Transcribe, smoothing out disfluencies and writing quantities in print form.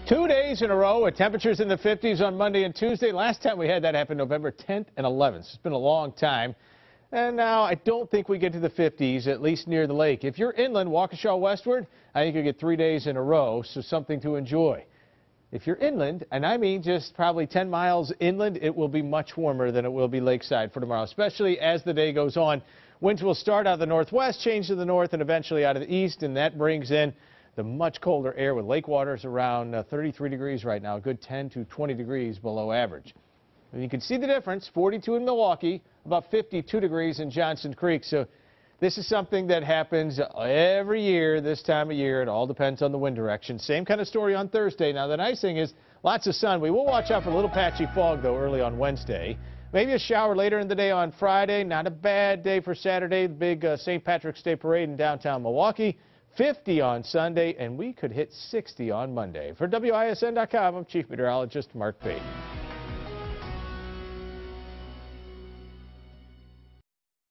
2 days in a row with temperatures in the 50s on Monday and Tuesday. Last time we had that happen November 10th and 11th. It's been a long time. And now I don't think we get to the 50s, at least near the lake. If you're inland, Waukesha westward, I think you'll get 3 days in a row, so something to enjoy. If you're inland, and I mean just probably 10 miles inland, it will be much warmer than it will be lakeside for tomorrow, especially as the day goes on. Winds will start out of the northwest, change to the north, and eventually out of the east, and that brings in the much colder air with lake waters around 33 degrees right now, a good 10 to 20 degrees below average. And you can see the difference, 42 in Milwaukee, about 52 degrees in Johnson Creek. So this is something that happens every year this time of year. It all depends on the wind direction. Same kind of story on Thursday. Now, the nice thing is lots of sun. We will watch out for a little patchy fog, though, early on Wednesday. Maybe a shower later in the day on Friday. Not a bad day for Saturday, the big St. Patrick's Day parade in downtown Milwaukee. 50 on Sunday, and we could hit 60 on Monday. For WISN.com, I'm Chief Meteorologist Mark Payton.